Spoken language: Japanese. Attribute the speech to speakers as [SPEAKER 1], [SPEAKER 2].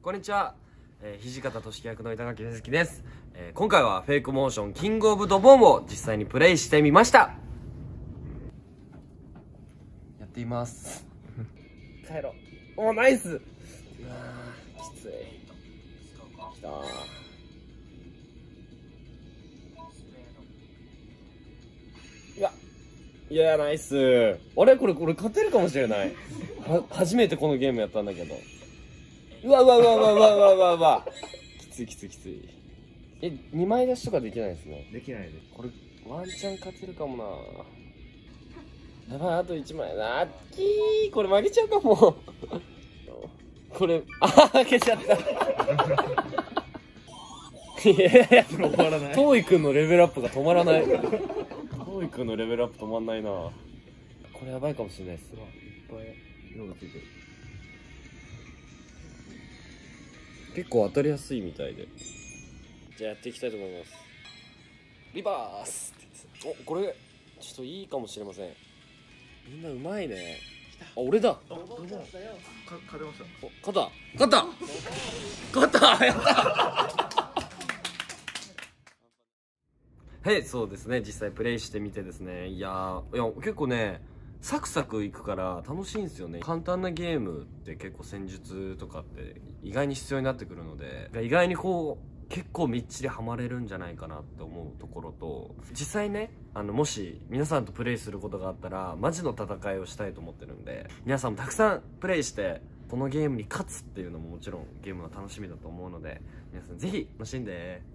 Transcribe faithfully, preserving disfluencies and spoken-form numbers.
[SPEAKER 1] こんにちは、えー、土方歳三役の板垣瑞希です、えー、今回はフェイクモーションキングオブドボンを実際にプレイしてみました。やっています帰ろう。おーナイス。うわーきつい。きたー。うわいやーナイスー。あれこれこれ勝てるかもしれない。は初めてこのゲームやったんだけど、うわうわうわうわうわうわうわうわきついきついきつい。え、にまい出しとかできないですね。
[SPEAKER 2] できないです。
[SPEAKER 1] これワンチャン勝てるかもな。やばい、あといちまい。あっきー、これ負けちゃうかもこれあ負けちゃったいやいや
[SPEAKER 2] 終わらない。
[SPEAKER 1] トーイくんのレベルアップが止まらないトーイくんのレベルアップ止まんないな。これやばいかもしれないっす。いっぱい色がついてる。結構当たりやすいみたいで、じゃあやっていきたいと思います。リバース。お、これちょっといいかもしれません。みんなうまいね。あ、俺だ。
[SPEAKER 2] か勝てました。
[SPEAKER 1] お、勝った勝った勝ったやったはい、そうですね、実際プレイしてみてですね、いやー、いや結構ねサクサクいくから楽しいんですよね。簡単なゲームって結構戦術とかって意外に必要になってくるので、意外にこう結構みっちりハマれるんじゃないかなって思うところと、実際ね、あのもし皆さんとプレイすることがあったらマジの戦いをしたいと思ってるんで、皆さんもたくさんプレイしてこのゲームに勝つっていうのももちろんゲームの楽しみだと思うので、皆さんぜひ楽しんで。